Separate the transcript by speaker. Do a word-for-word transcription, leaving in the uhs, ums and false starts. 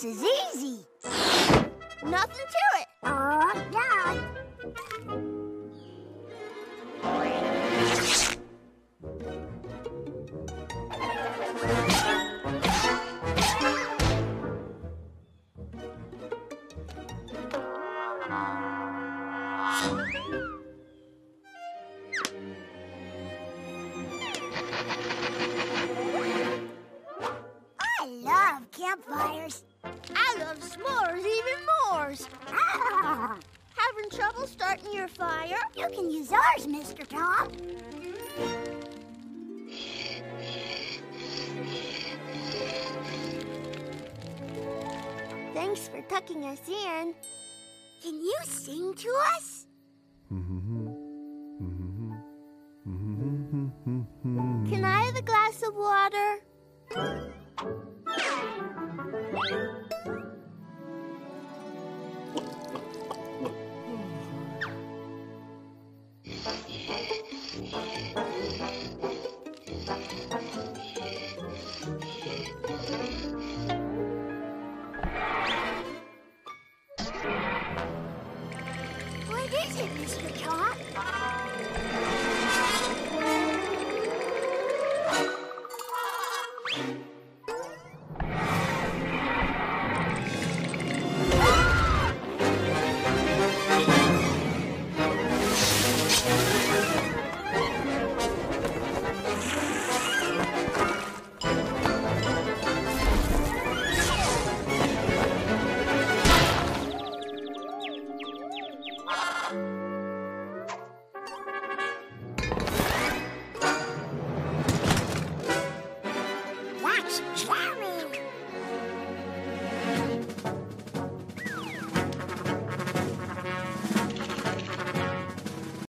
Speaker 1: This is easy.
Speaker 2: Nothing to it.
Speaker 1: Oh, yeah. I love campfires.
Speaker 2: I love s'mores even more.
Speaker 1: Ah,
Speaker 2: Having trouble starting your fire?
Speaker 1: you can use ours, Mister Tom.
Speaker 2: Thanks for tucking us in.
Speaker 1: Can you sing to us?
Speaker 2: Can I have a glass of water?